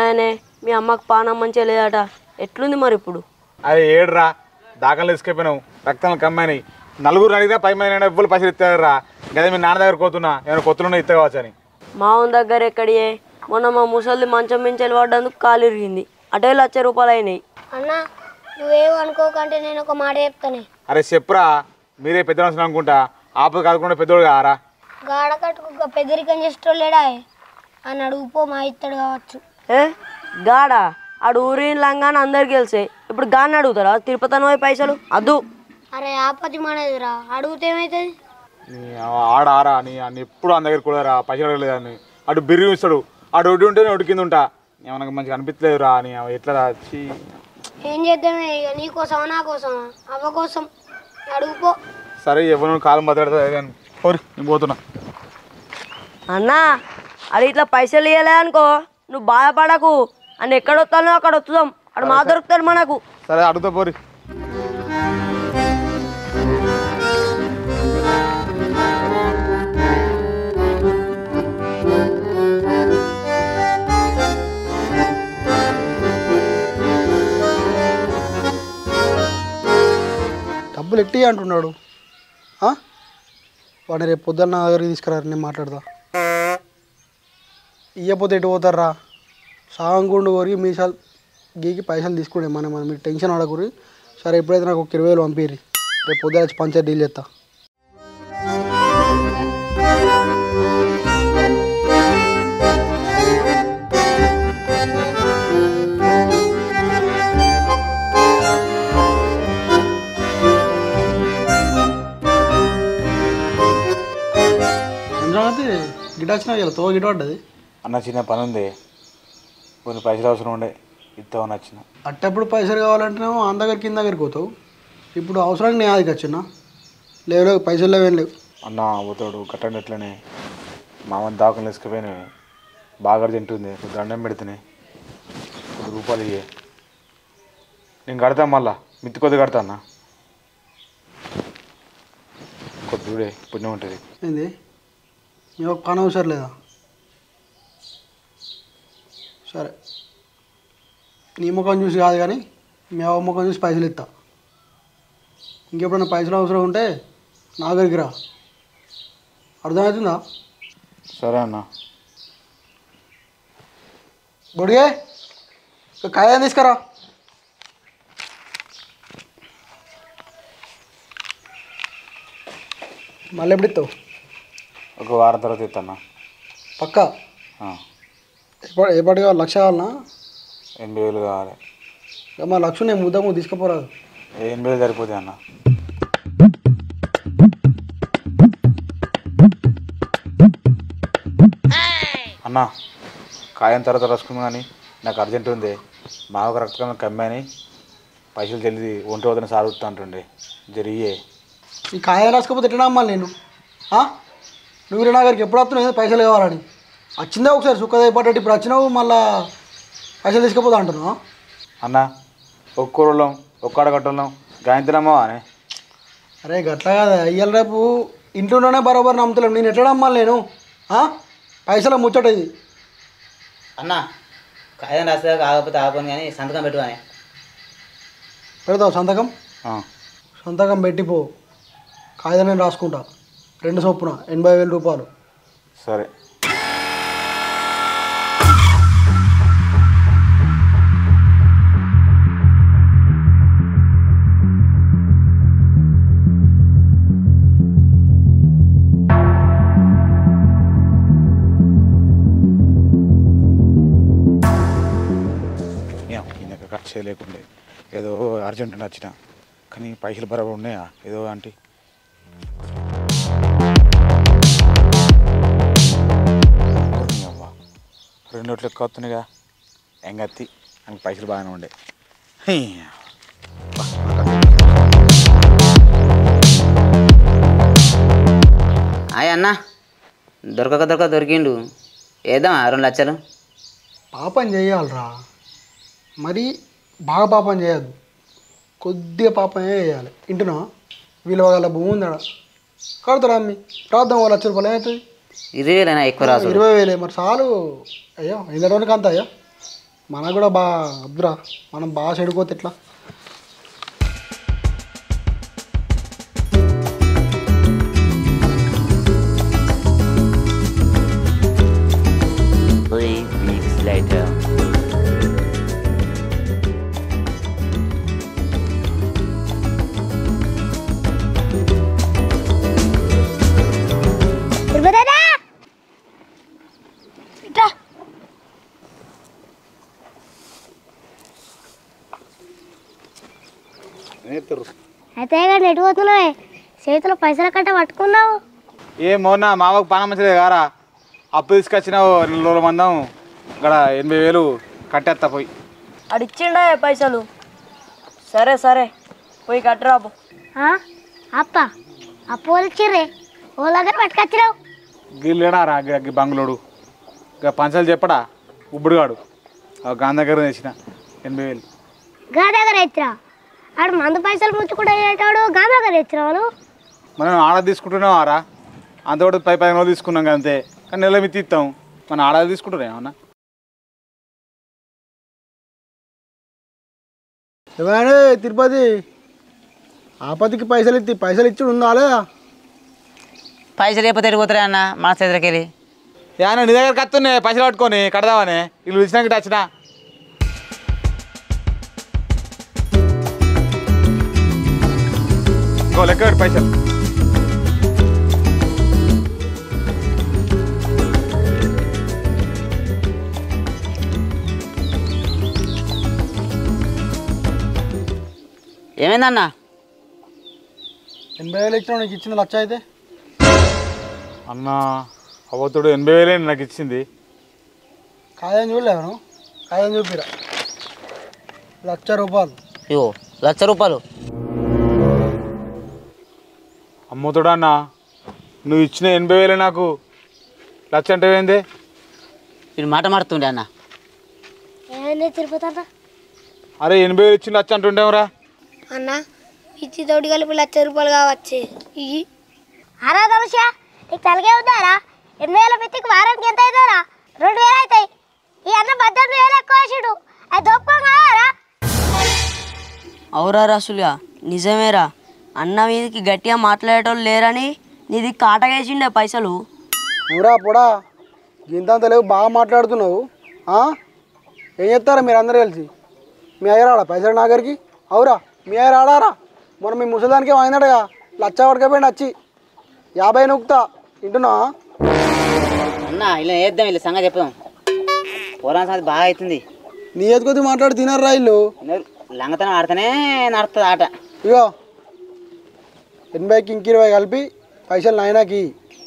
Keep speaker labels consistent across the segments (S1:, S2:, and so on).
S1: ఏమైందాయనే మీ అమ్మకు పానం మంచిగా లేదట ఎట్లుంది మరి ఇప్పుడు
S2: అరే ఏడురా దాఖలు తీసుకెళ్ళిపోయినావు రక్తం కమ్మాయి నలుగురు అడిగినా 10 మంది ఎవ్వరు పైసలు ఇస్తారా లేదా మీ నాన్న దగ్గర పోతున్నా ఏమైనా కొత్తలో ఇస్తా కావచ్చు అని
S1: మా ఉన్న దగ్గర ఎక్కడియే మొన్న మా ముసలి మంచం మించెలు పడ్డందుకు కాలు ఇరిగింది అటే ₹1,00,000 అయినాయి
S3: అన్న నువ్వేమో అనుకోకంటే నేను ఒక మాట చెప్తానే
S2: అరే చెప్పురా మీరే పెద్ద మనుషులు అనుకుంటా ఆపద కాకుండా పెద్దోడు కారా
S3: గాడ కట్టుకు పెద్దరికం చేసేటోళ్ళేడా అని అడుగుపో మా ఇత్తడు కావచ్చు
S1: ఏ గాడా ఆడు ఊరి లంగాని అందరికి తెలిసే ఇప్పుడు గాని అడుగుతారా తిరుపతి పోయి పైసలు అద్దు
S3: అరే ఆపతి మనదిరా అడిగితే ఏమవుతుంది
S2: ఆడ ఆరా నీ అన్ని ఎప్పుడు అంద దగ్గర కూడా పైసలు అడగలేదని అటు బిర్రు ఇస్తాడు ఆడు ఒడ్డు ఉంటేనే ఒడి కింద ఉంటా ఏమన్నా మంచిగా అనిపించలేదు రా అని ఎట్లా వచ్చి
S3: ఏం చేద్దామే ఇక నీకోసమా నా కోసమా అవ్వ కోసం అడుగుపో
S2: సరే ఎవరు కాలం బతకడతా కానీ పోరి నేను పోతున్నా
S1: అన్నా అది ఇట్లా పైసలు ఇవ్వలే అనుకో నువ్వు బాధపడకు అని ఎక్కడ వస్తానో అక్కడ వస్తుందాం అక్కడ మా దొరుకుతాడు మనకు
S2: సరే అడుగుతా పోరి
S4: డబ్బులు ఎట్టి అంటున్నాడు వాడిని రేపు పొద్దున్న నా దగ్గరికి తీసుకురారు నేను మాట్లాడతా ఇయ్యపోతే ఎటు పోతారా సాంగుండు కోరి మీసాలు గీకి పైసలు తీసుకునే మనం మీరు టెన్షన్ ఆడకూరి సరే ఎప్పుడైతే నాకు ఒక 20,000 పంపిరి రేపు పొద్దున వచ్చి పంచాయతీ డీల్ చేస్తా గిట వచ్చినా ఇలా తో గిట పడ్డది
S2: అన్న చిన్న పని ఉంది కొన్ని పైసలు అవసరం ఉండే ఇస్తామని వచ్చిన
S4: అట్టప్పుడు పైసలు కావాలంటేనేమో ఆ దగ్గర కింద దగ్గరికి పోతావు ఇప్పుడు అవసరానికి నేను ఆదికి వచ్చినా లేవు పైసలు లేవేం లేవు
S2: అన్న పోతాడు కట్టండి ఎట్లనే మామని దాఖలు వేసుకుపోయినా బాగా అర్జెంట్ ఉంది దండం పెడితేనే ₹10 ఇయ్యే నేను కడతా మళ్ళా మిత్తి కొద్ది కడతా అన్న కొద్దిడే పుణ్యం ఉంటుంది
S4: ఏంది నీ ఒక పని అవసరం లేదా సరే నీ ముఖం చూసి కాదు కానీ మీ అవ్వ ముఖం చూసి పైసలు ఇస్తా ఇంకెప్పుడైనా పైసలు అవసరం ఉంటే నా దగ్గరికి రా అర్థమవుతుందా
S2: సరే అన్న
S4: బొడిగే కాయం తీసుకురా మళ్ళీ ఎప్పుడు ఇస్తావు
S2: ఒక వారం తర్వాత ఇస్తాను
S4: పక్కా ఎప్పటి కావాలి 1,00,000 కావాలన్నా
S2: 80,000 కావాలి
S4: మా 1,00,000 నేను ముద్ద తీసుకుపోరాదు
S2: 80,000 సరిపోతాయి అన్న అన్న కాయం తర్వాత రాసుకుంది కానీ నాకు అర్జెంట్ ఉంది మాకు రక్తం కమ్మాని పైసలు తెలియదు ఒంటి వద్దని సాగుతా అంటుండే జరిగే
S4: ఈ కాయం రాసుకోకపోతే ఎట్లా అమ్మాలి నేను నువ్వు నా దగ్గరికి ఎప్పుడు వస్తున్నావు పైసలు కావాలని వచ్చిందే ఒకసారి సుఖదైపడ్డట్టు ఇప్పుడు వచ్చినావు మళ్ళా పైసలు తీసుకుపోతా అంటున్నావు
S2: అన్న ఒక్కూరుళ్ళం ఒక్కడ కట్టున్నాం గాయంత్రమ్మా అని
S4: అరే గట్లా కదా ఇవాళ రేపు ఇంట్లోనే బరోబర్ నమ్ముతలేం నేను ఎట్లా నమ్మాలి నేను పైసలు ముచ్చట ఇది
S5: అన్న కాయం రాస్తే కాకపోతే ఆపని కానీ సంతకం పెట్టుకొని
S4: పెడతావు సంతకం సంతకం పెట్టిపో కాగితం నేను రాసుకుంటా 2 చొప్పున ₹80,000
S2: సరే ఖర్చు చేయలేకుండే ఏదో అర్జెంట్ నచ్చిన కానీ పైసలు బరాబర్ ఉన్నాయా ఏదో ఆంటీ రెండు నోట్లు ఎక్కువ వస్తున్నాయిగా ఎంగత్తి నాకు పైసలు బాగానే ఉండే
S5: అన్న దొరకక దొరికిండు ఏద్దాం 2 లక్షలు
S4: పాపం చేయాలిరా మరి బాగా పాపం చేయద్దు కొద్దిగా పాపమే చేయాలి ఇంటున్నా వీళ్ళ వాళ్ళ భూమి ఉందా కడతారా అమ్మి రాద్దాం ₹1,00,000 ఏమవుతుంది
S5: 20,000 ఎక్కువ రాసు
S4: 20,000 మరి చాలు అయ్యో 5 రోజులకి అంత అయ్యా మనకు కూడా బాగా అద్దురా, మనం బాగా చెడిపోతే ఎట్లా?
S3: తిరుపతి ఇట్లా అయితే కానీ ఎటు పోతున్నావే? చేతిలో పైసల కట్ట పట్టుకున్నావు.
S2: ఏ మొన్న మావకు పని మంచిదే కారా, అప్పు తీసుకొచ్చినావు 2 రోజుల మందం ఇక్కడ 80,000 కట్టేస్తా పోయి.
S1: అడిచ్చిండా పైసలు? సరే సరే పోయి కట్టరాపు.
S3: అప్ప అప్పు వచ్చిర్రే ఓ దగ్గర పట్టుకొచ్చినావు.
S2: గిల్లేడారా బంగ్లోడు ఇక పంచాలు చెప్పడా ఉబ్బుడుగాడు గాంధీ దగ్గర తెచ్చిన 80,000.
S3: గా దగ్గర ఎత్తిరా ఆడు మందు పైసలు ముచ్చుకుంటూ అయ్యేటాడు. గా దగ్గర ఎత్తిరావు.
S2: మనం ఆడ తీసుకుంటున్నాం ఆరా, అంతకూడా 10 రోజులు తీసుకున్నాం అంతే, కానీ నెల మిత్తి ఇస్తాం. మనం ఆడ తీసుకుంటున్నాం ఏమన్నా?
S4: ఏమైనా తిరుపతి ఆపతికి పైసలు ఇచ్చి ఉందా లేదా?
S5: పైసలు ఎప్పుడు తిరిగిపోతారా అన్న మన చేతికి వెళ్ళి?
S2: ఏమన్నా నీ దగ్గర కత్తున్నాయి పైసలు పట్టుకొని కడదామని వీళ్ళు ఇచ్చినాక వచ్చినా. ఇంకో లెక్క పెట్టి పైసలు.
S5: ఏమైందన్న?
S4: 80,000 ఇచ్చినా నీకు ఇచ్చింది 1,00,000 అయితే?
S2: అన్న అవతోడు 80,000 నాకు ఇచ్చింది.
S4: కాదని చూడలేను, కాదని చూపిరా. 1,00,000 రూపాయలు.
S5: అయ్యో 1,00,000 రూపాయలు?
S2: అమ్మతోడు అన్న నువ్వు ఇచ్చిన 80,000 నాకు 1,00,000 అంటే ఏంది?
S5: వీడు మాట మారుతుండే అన్న.
S3: ఏమైంది తిరుపతి అన్న?
S2: అరే 80,000 ఇచ్చిన 1,00,000 అంటుండేమరా
S3: అన్న ఇచ్చి తోటి కలిపి 1,00,000 రూపాయలు కావచ్చు. ఇవి అరా దోష నీకు తలగే ఉందారా? 8,000 మిత్తికి వారానికి ఎంత అవుతారా? 2,000 అవుతాయి. ఈ అన్న 18,000 ఎక్కువ వేసాడు. అది దొప్పం కావాలా?
S1: అవురా రసులుగా నిజమేరా, అన్న మీదకి గట్టిగా మాట్లాడేటోళ్ళు లేరని నీది కాటగేసిండే పైసలు.
S4: ఊరా పొడా గింతంత లేవు, బాగా మాట్లాడుతున్నావు. ఏం చెప్తారా మీరు అందరు కలిసి? మీ అయ్య రాడా పైసలు నా దగ్గరికి? అవురా మీ అయ్య రాడారా? మొన్న మీ ముసలిదానికి వాయినాడుగా 1,00,000 పట్టుకపోయింది వచ్చి 50 నొక్కుతా వింటున్నా?
S5: అన్న ఇలా వేద్దాం, ఇలా సంగతి చెప్దాం. పోరాన్ సంగతి బాగా అవుతుంది.
S4: నీ ఎత్తుకొద్ది మాట్లాడి తినర్రా ఇల్లు.
S5: లంగతనం ఆడితేనే నడుస్తుంది ఆట.
S4: ఇగో 80కి ఇంక 20 కలిపి పైసలు నాయనకి.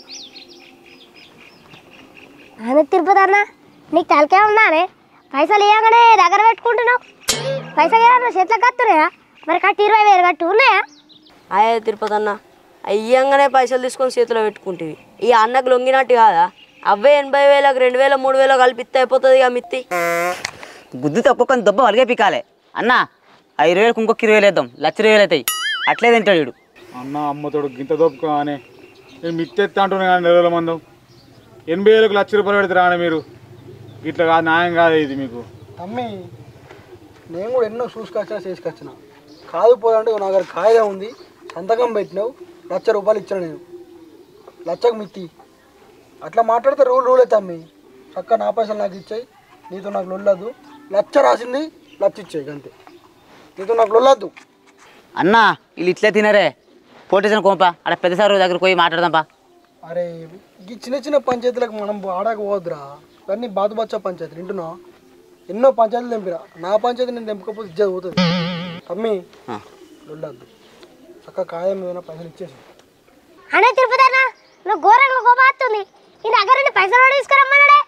S3: అన్న తిరుపతి అన్న నీకు తలకే ఉన్నానే? పైసలు ఇవ్వగానే దగ్గర పెట్టుకుంటున్నావు. పైసలు ఏమన్నా చేతిలో కత్తున్నాయా? మరి కట్టి 20,000 కట్టు ఉన్నాయా?
S1: అయ్యే తిరుపతి అన్న అయ్యంగానే పైసలు తీసుకొని చేతిలో పెట్టుకుంటేవి. ఈ అన్నకు లొంగినట్టు కాదా? అవే 80,000కి 2,000 3,000 కలిపిస్తే అయిపోతుంది ఇక మిత్తి.
S5: గుద్దితే ఒక్కొక్క దెబ్బ వలిగే పీకాలే. అన్న 5,000కి ఇంకొక 20,000 వేద్దాం, 1,00,000 అవుతాయి. అట్లే తింటాడు వీడు.
S2: అన్న అమ్మతోడు గింత దొప్పుకో అని నేను మిత్తి ఎత్తా అంటున్నా కానీ 2 రోజుల మందం 80,000కి 1,00,000 రూపాయలు పెడతారా అని మీరు? ఇట్లా కాదు, న్యాయం కాదు ఇది మీకు.
S4: తమ్మి నేను కూడా ఎన్నో చూసుకొచ్చినా చేసుకొచ్చిన కాదు పోదంటే నా దగ్గర కాయగా ఉంది, సంతకం పెట్టినావు, 1,00,000 రూపాయలు ఇచ్చాను నేను. 1,00,000కి మిత్తి అట్లా మాట్లాడితే రూలే తమ్మి. చక్క నా పైసలు నాకు ఇచ్చాయి, నీతో నాకు లొల్లద్దు. 1,00,000 రాసింది 1,00,000 ఇచ్చాయి అంతే, నీతో నాకు లొల్లద్దు.
S5: అన్న వీళ్ళు ఇట్లే తినరే, పోటీసిన కోంప అక్కడ పెద్ద సార్ దగ్గర పోయి మాట్లాడదాంపా.
S4: అరే ఈ చిన్న చిన్న పంచాయతీలకు మనం ఆడక పోదురా, ఇవన్నీ బాతుబచ్చా పంచాయతీలు వింటున్నా. ఎన్నో పంచాయతీలు తెంపిరా, నా పంచాయతీ నేను తెంపకపోతే ఇజ్జత్ పోతుంది. తమ్మి లొల్లద్దు, చక్క కాయం ఏమైనా పైసలు ఇచ్చేసి.
S3: అనే తిరుపతి అన్న నువ్వు ఘోరంగా కోపడుతుంది. ఈ దగ్గర నుండి పైసలు తీసుకురమ్మన్నాడే.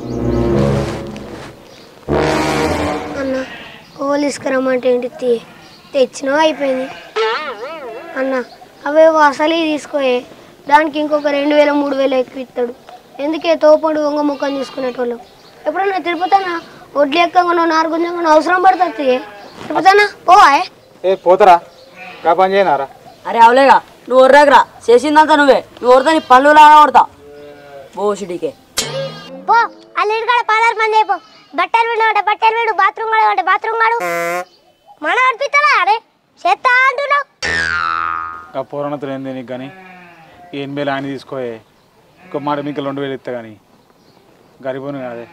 S3: అన్న కోలు తీసుకురమ్మంటే ఏంటి? తెచ్చినా అయిపోయింది అన్న. అవే అసలు తీసుకోయే, దానికి ఇంకొక 2,000 3,000 ఎక్కువ ఇస్తాడు. ఎందుకే తోపడు వంగ ముఖం చూసుకునేటోళ్ళు. ఎప్పుడన్నా తిరుపతి అన్న వడ్లు ఎక్కగా నారుగుంజంగా అవసరం పడుతుంది. తిరుపతి అన్న పోవా?
S2: పోతారా కా పని చేయనారా?
S1: అరే అవలేగా నువ్వు ఒర్రాకరా, చేసిందంతా నువ్వే. నువ్వు కొడతా నీ పళ్ళు లాగా కొడతా బోసిడికే.
S3: పో అల్లింటికాడ 16 మంది అయిపో. బట్టలు వినమంటే బట్టలు వీడు, బాత్రూమ్ గడమంటే బాత్రూమ్ గడు. మన అనిపిస్తాడా అరే చేస్తా అంటున్నావు.
S2: ఆ పూరణతో ఏంది నీకు కానీ 80,000 ఆయన తీసుకోయే, ఇంకో మాట మీకు 2,000 ఇస్తా కానీ గరిపోను కాదే.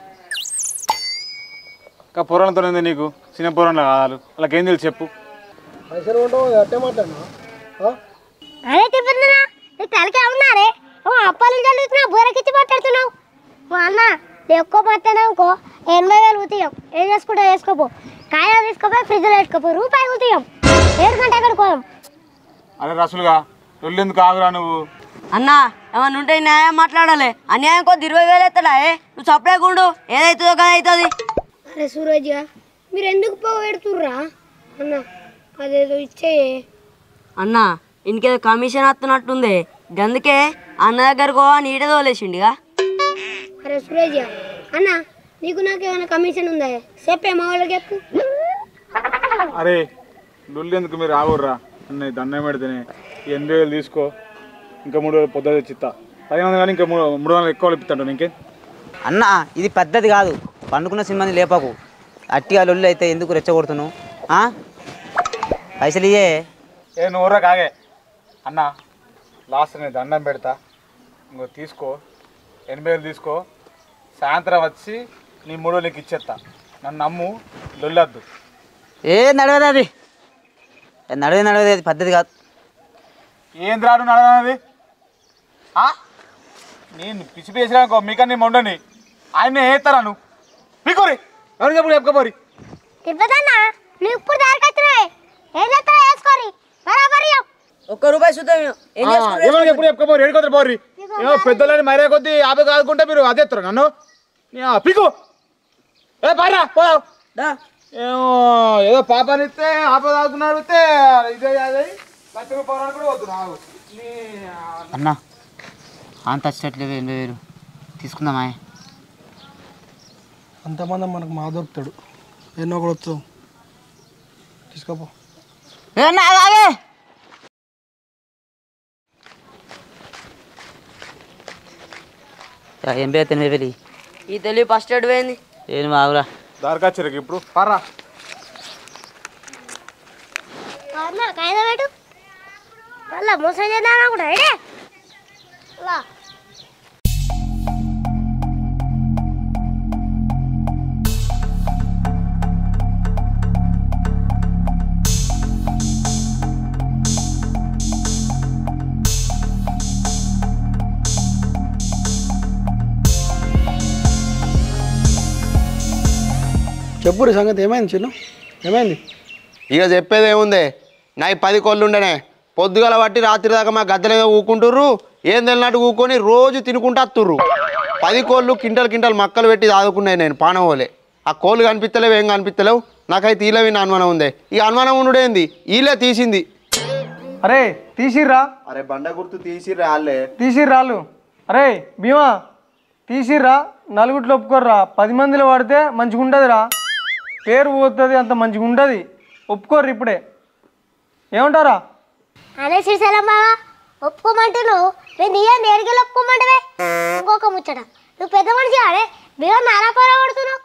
S2: ఇంకా పూరణతో ఏంది నీకు చిన్న పూరణలో కాదాలు వాళ్ళకి ఏం తెలుసు చెప్పు.
S4: పైసలు ఉంటావు అట్టే మాట్లాడినా
S3: అరే తిప్పుతున్నా నీకు తలకే ఉన్నారే. అప్పాలు చల్లుతున్నావు, బూరకిచ్చి మాట్లాడుతున్నావు. మా అన్న నేను ఎక్కువ మాట్లాడినా ఇంకో 80,000 ఉతీయం. ఏం చేసుకుంటా వేసుకోపో, కాయలు తీసుకోపోయి ఫ్రిడ్జ్లో పెట్టుకోపో, రూపాయి ఉతీయం. 7 గంట ఎక్కడ పోదాం.
S2: అరే రసులుగా ఎందుకు ఆగురా నువ్వు.
S1: అన్న ఏమన్నా ఉంటే న్యాయం మాట్లాడాలి. అన్యాయం కొద్ది 20,000 ఎత్తడా? నువ్వు సపరేకుండు, ఏదైతుందో కదా అవుతుంది.
S3: అరే సూరజ్గా మీరు ఎందుకు పోగెడుతుర్రా అన్న? అదేదో ఇచ్చేయే
S1: అన్న. ఇంకేదో కమిషన్ వస్తున్నట్టుంది, అందుకే అన్న దగ్గరకు నీటే తోలేసిండిగా.
S3: అరే సూరజ్గా అన్న నీకు నాకు ఏమైనా కమిషన్ ఉందా? చెప్పే మా వాళ్ళకి చెప్పు.
S2: అరే లొల్లి ఎందుకు మీరు ఆగుర్రా. అన్న దండం పెడితేనే 80,000 తీసుకో, ఇంకా 3,000 పొద్దు తెచ్చిస్తా. 10,000 కానీ ఇంకా 300 ఎక్కువ ఇప్పిస్తాడు ఇంకే.
S5: అన్న ఇది పద్ధతి కాదు, పండుకున్న సినిమాని లేపకు. అట్టిగా లొల్లి అయితే ఎందుకు రెచ్చగొడుతున్నావు? పైసలు ఇయ్యే.
S2: ఏ నువ్వురా కాగే అన్న. లాస్ట్ నేను దండం పెడతా, ఇంకో తీసుకో 80,000 తీసుకో. సాయంత్రం వచ్చి నీ 3,000 నీకు ఇచ్చేస్తా. నన్ను నమ్ము, లొల్లద్దు.
S5: ఏ నడవదు అది, నడవదు అది పద్ధతి కాదు.
S2: ఏం రాడు నడవది. నేను పిచ్చి పేసినాకో మీకన్నా మొండని ఆయన వేస్తారా నువ్వు పీకోరి ఎవరికి ఎప్పుడు చెప్పుకోపోరి.
S3: తిప్పదన్నా నువ్వు ఇప్పుడు దారికొచ్చినాయి. ఏం చేస్తావు వేసుకోరి బరాబరి.
S1: ₹1 చూద్దాం ఏం చేసుకుంటారు.
S2: ఎవరికి ఎప్పుడు చెప్పుకోపోరి, ఏడుకోతారు పోరి. ఏమో పెద్దలని మరే కొద్దీ ఆపే కాదుకుంటే మీరు అదే ఎత్తారు నన్ను. పీకు ఏ పారా పోదావు. ఏమో ఏదో పాపనిస్తే ఆపే కాదుకున్నారు ఇదే అదే ₹1,00,000 కూడా వద్దు.
S5: అన్న అంత వచ్చేట్లేదు 80,000 తీసుకుందామా?
S4: అంతమంది మనకు మా దొరుకుతాడు, ఎన్నో కూడా వచ్చావు తీసుకోపో.
S5: అలాగే 80,000
S1: ఈ తెలివి ఫస్ట్ ఎడ్ పోయింది.
S5: ఏం బాగురా
S2: దారికొచ్చారు ఇప్పుడు పారా.
S3: కాయద పెట్టు మళ్ళా మోసం చేద్దాం కూడా ఐడే.
S4: చెప్పు సంగతి ఏమైంది చిన్ను, ఏమైంది?
S6: ఇక చెప్పేది ఏముంది, నాకు 10 కోళ్ళు ఉండనే. పొద్దుగల బట్టి రాత్రి దాకా మా గద్దెల మీద ఊకుంటుర్రు, ఏం తెలినట్టు ఊకొని రోజు తినుకుంటూ వస్తుర్రు. 10 కోళ్ళు కింటలు మక్కలు పెట్టి దాదుకున్నాయి. నేను పానవోలే ఆ కోళ్ళు కనిపిస్తలేవు, ఏం కనిపిస్తలేవు. నాకైతే ఈల విన్న అనుమానం ఉంది. ఈ అనుమానం ఉండేంది ఈలే తీసింది.
S4: అరే తీసిర్రా,
S6: అరే బండ గుర్తు తీసిర్రా వాళ్ళే
S4: తీసిర్రాళ్ళు. అరే భీమా తీసిర్రా, నలుగుట్లో ఒప్పుకోర్రా. 10 మందిలో పడితే మంచిగా ఉంటుందిరా, పేరు పోతుంది, అంత మంచిగా ఉంటుంది. ఒప్పుకోర్రు ఇప్పుడే, ఏమంటారా?
S3: అదే శ్రీశైలం బావా ఒప్పుకోమంటున్నావు, నేను ఇయ్యండి ఎరిగలు ఒప్పుకోమంటవే. ఇంకొక ముచ్చట, నువ్వు పెద్ద మనిషి ఆడే బిగా నారాపారా కొడుతున్నావు.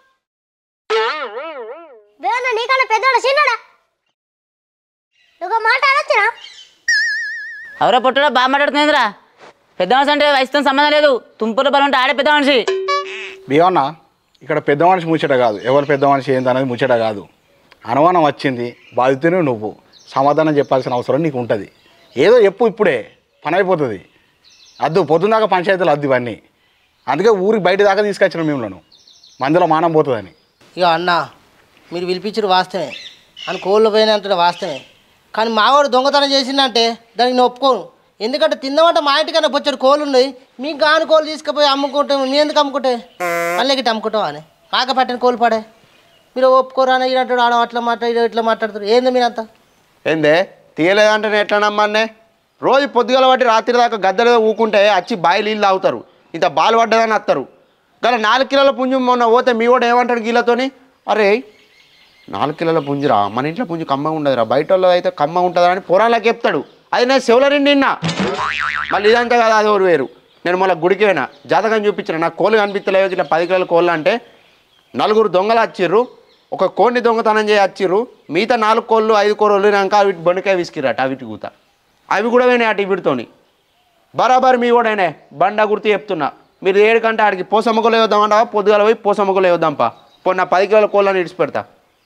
S3: బిగా నీకన్నా పెద్దోడు చిన్నడా? నువ్వు మాట అనొచ్చునా?
S5: ఎవరో పొట్టడా బాగా మాట్లాడుతుందిరా. పెద్ద మనిషి అంటే వయసుతో సంబంధం లేదు, తుంపుల బలం ఉంటే ఆడే పెద్ద మనిషి.
S2: బియోనా ఇక్కడ పెద్ద మనిషి ముచ్చట కాదు, ఎవరు పెద్ద మనిషి ఏంది అనేది ముచ్చట కాదు. అనుమానం వచ్చింది, బాధితునే నువ్వు, సమాధానం చెప్పాల్సిన అవసరం నీకు ఉంటుంది. ఏదో చెప్పు, ఇప్పుడే పని అయిపోతుంది. అద్దు పొద్దున్నాక పంచాయతీలు అద్దు ఇవన్నీ. అందుకే ఊరికి బయట దాకా తీసుకొచ్చిన మిమ్మల్ని, మందులో మానం పోతుందని.
S7: ఇక అన్న మీరు పిలిపించరు వాస్తవే, అని కోళ్ళు పోయినంత వాస్తవే. కానీ మావాడు దొంగతనం చేసిందంటే దానికి నేను ఒప్పుకోను. ఎందుకంటే తిందామంటే మా ఇంటికన్నా బొచ్చడు కోళ్ళు ఉన్నాయి, మీకు కాని కోళ్ళు తీసుకుపోయి అమ్ముకుంటాం. మీ ఎందుకు అమ్ముకుంటే మళ్ళీ గిట్ట అమ్ముకుంటాం అని మాక పట్టిన కోళ్ళు పడే. మీరు ఒప్పుకోరు అని ఇలాంటి ఆడ అట్లా మాట్లాడి ఇట్లా మాట్లాడుతారు. ఏంది మీరంతా?
S6: ఏందే తీయలేదంటే నేను ఎట్లా నమ్మన్నే? రోజు పొద్దుగల బట్టి రాత్రి దాకా గద్దెల మీద ఊకుంటే వచ్చి బాయి నీళ్ళు తాగుతారు, ఇంత బాలు పడ్డదని వస్తారు. గల 4 కిలోల పుంజు మొన్న పోతే మీ వాడు ఏమంటాడు గీళ్ళతోని? అరే 4 కిలోల పుంజురా, మన ఇంట్లో పుంజు కమ్మగా ఉండదురా, బయట వాళ్ళది అయితే కమ్మగా ఉంటుందా అని పురాణాలకు చెప్తాడు. అది నేను శివులరిండి నిన్న. మళ్ళీ ఇదంతా కదా, అది ఎవరు వేరు. నేను మళ్ళీ గుడికి పోయినా, జాతకం చూపించిన, నాకు కోళ్ళు కనిపించలేవు, ఇట్లా 10 కిలోల కోళ్ళు అంటే 4 దొంగలు వచ్చిర్రు, ఒక కోడిని దొంగతనం చేసి వచ్చిర్రు, మిగతా 4 కోళ్ళు 5 కోళ్ళు వదిలినాక అవి బొండకాయ విసికిరట అవిటి కూత. అవి కూడా పోయినాయి అటు వీటితోని. బరాబర్ మీ కూడానే బండ గుర్తు చెప్తున్నా. మీరు 7 కంటే ఆడికి పోసమ్మకులు వేద్దామంటావా? పొద్దుగాల పోయి పోసమ్మకులు వేద్దాంపా. పొన్న 10 కిలోల కోళ్ళని ఇడిచి పెడతా.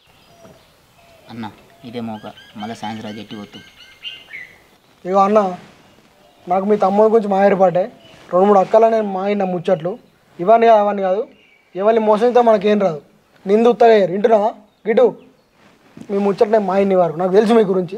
S5: అన్న ఇదే మోక మళ్ళీ సాయంత్రం జట్టి వద్దు.
S4: ఇగో అన్న, నాకు మీ తమ్ముడి గురించి మా ఏర్పాటే 2-3 అక్కలనే మా ఆయన ముచ్చట్లు. ఇవన్నీ కాదు అవన్నీ కాదు, ఎవరిని మోసం చేస్తే మనకేం రాదు. నిందు ఉత్తగయ్యారు వింటున్నావా గిటు? మీ ముచ్చట్లే మా ఇన్ని వారు నాకు తెలుసు మీ గురించి.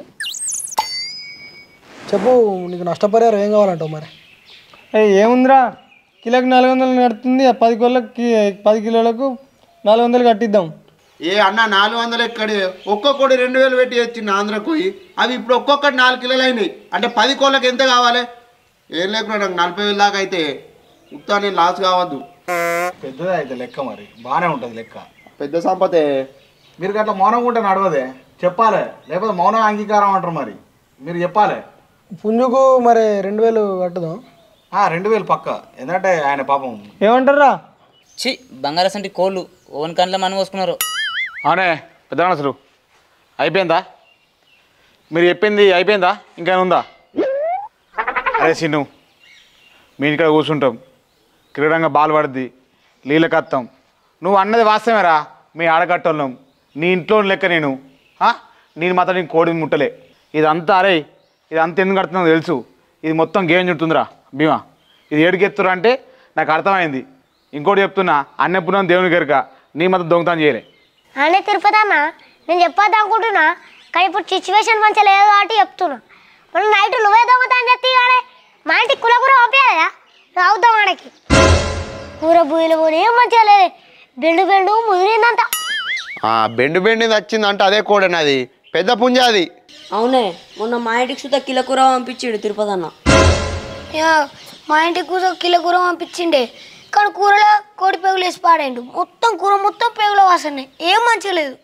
S4: చెప్పు, నీకు నష్టపరిహారం ఏం కావాలంటావు మరి?
S8: ఏముందిరా, కిలోకి 400 నడుతుంది. 10 కోళ్ళకి 10 కిలోలకు 400 కట్టిద్దాం.
S6: ఏ అన్న 400 ఎక్కడి, ఒక్కొక్కటి 2000 పెట్టి వచ్చింది ఆంధ్రకు. అవి ఇప్పుడు ఒక్కొక్కటి 4 కిలోలు అయినాయి. అంటే 10 కోళ్ళకి ఎంత కావాలి? ఏం లేకుండా నాకు 40,000 దాకా అయితే ఉత్తానే లాస్ కావద్దు.
S2: పెద్దదే అయితే లెక్క, మరి బాగానే ఉంటుంది లెక్క.
S6: పెద్ద సంపతే.
S2: మీరు అట్లా మౌనంగా ఉంటే నడవదే, చెప్పాలి. లేకపోతే మౌనం అంగీకారం అంటారు. మరి మీరు చెప్పాలి.
S4: పుంజుకు మరి 2000 కట్టుదాం.
S2: 2000 పక్క. ఎందుకంటే ఆయన పాపం
S8: ఏమంటారా?
S5: చి బంగారస్ అంటే కోళ్ళు ఓన్ కండ్ల మనం పోసుకున్నారు.
S2: అవునే పెద్ద అసలు అయిపోయిందా? మీరు చెప్పింది అయిపోయిందా? ఇంకా ఉందా? అరే సిన్ను, మీ ఇక్కడ కూర్చుంటాం, క్రీడంగా బాల్ పడుద్ది, నీళ్ళ కత్తాం. నువ్వు అన్నది వాస్తవేరా. మీ ఆడకట్టోళ్ళం, నీ ఇంట్లో లెక్క నేను. నేను మాత్రం నీ కోడిని ముట్టలే. ఇదంతా అరే, ఇదంతా ఎందుకు కడుతుందో తెలుసు. ఇది మొత్తం గేమ్ చుడుతుందిరా భీమా. ఇది ఏడుకెత్తురా అంటే నాకు అర్థమైంది. ఇంకోటి చెప్తున్నా, అన్నెప్పుడు దేవుని గరిక నీ మాత్రం దొంగతనం చేయలే.
S3: అనే తిరుపతి అన్న, నేను చెప్పొద్దు అనుకుంటున్నా, కానీ ఇప్పుడు సిచ్యువేషన్ మంచిగా లేదు కాబట్టి చెప్తున్నా. మనం నైట్ నువ్వే దొంగతనం చెప్తే కానీ మా ఇంటికి కూర పంపించలేదా? రావుతాం ఆడకి కూర బూయలు కూడా ఏం మంచిగా లేదు. బెండు ముదిరిందంతా.
S6: బెండు వచ్చిందంటే అదే కోడని, అది పెద్ద పుంజ అది.
S1: అవునే, మొన్న మా ఇంటికి సుతా కిలో కూర పంపించాడు తిరుపతి అన్న.
S3: మా ఇంటికి కూర కిలో కూర పంపించిండే, కానీ కూరలో కోడి పేగులు వేసి పాడాడు. మొత్తం పేగుల వాసన, ఏం మంచిగా లేదు.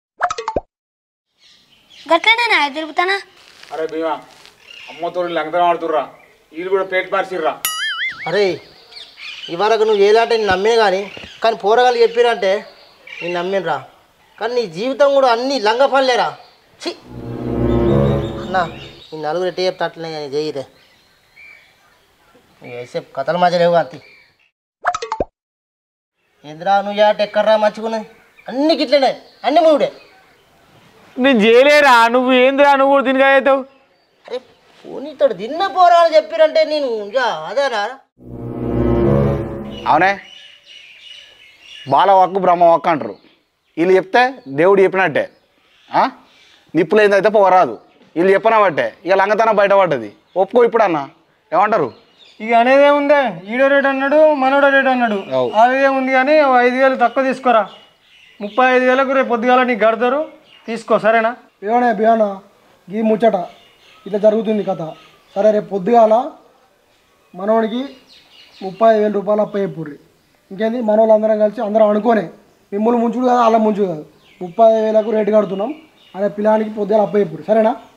S3: గట్లనేనా తిరుపతనా?
S2: అరే భీమా, అమ్మతో లంగతనం ఆడుతుర్రా, వీళ్ళు కూడా పేట్ పార్సిర్రా.
S7: అరే ఇవరకు నువ్వు ఏలాంటి నేను నమ్మిన కానీ పోరగాళ్ళు చెప్పిరంటే నేను నమ్మినరా. కానీ నీ జీవితం కూడా అన్ని లంగ పనిలేరా. ఛీ అన్నా, ఈ 4 ఎట్టే చెప్తా అట్లనే కానీ చెయ్యిదే. వేసేపు కథలు మధ్య లేవు అంతే. ఏంద్రా నువ్వు యాట ఎక్కడ్రా మంచుకున్నది? అన్ని గిట్లనే, అన్ని మూడే.
S2: నేను చేయలేరా, నువ్వు ఏందిరా, నువ్వు కూడా దీనిగా అవుతావు.
S7: అరే పోనీతాడు తిన్న పోరాలు చెప్పిరంటే నేను అదేనా?
S2: అవునే, బాల వాక్కు బ్రహ్మ వాక్కు అంటారు. వీళ్ళు చెప్తే దేవుడు చెప్పినట్టే. నిప్పులు ఏందైతే పోరాదు. వీళ్ళు చెప్పనబట్టే ఇక లంగతనం బయటపడ్డది. ఒప్పుకో ఇప్పుడు అన్న, ఏమంటారు?
S8: ఇక అనేదేముందే, ఈడో రేట్ అన్నాడు, మనోడో రేట్ అన్నాడు. అదేముంది కానీ 5,000 తక్కువ తీసుకోరా. 35,000కు రేపు పొద్దుగాల నీకు గడతారు, తీసుకో సరేనా?
S4: ఏమన్నా బియానా, గీ ముచ్చట ఇట్లా జరుగుతుంది కథ. సరే, రేపు పొద్దుగాల మనోడికి 35,000 రూపాయలు అప్ప చెప్పుర్రి. ఇంకేంది, మనోళ్ళు అందరం కలిసి అందరం అనుకోనే, మిమ్మల్ని ముంచుడు కాదు, అలా ముంచుడు కాదు, 35,000కు రేటు కడుతున్నాం అనే పిల్లానికి పొద్దుగాల అప్ప చెప్పుర్రి సరేనా?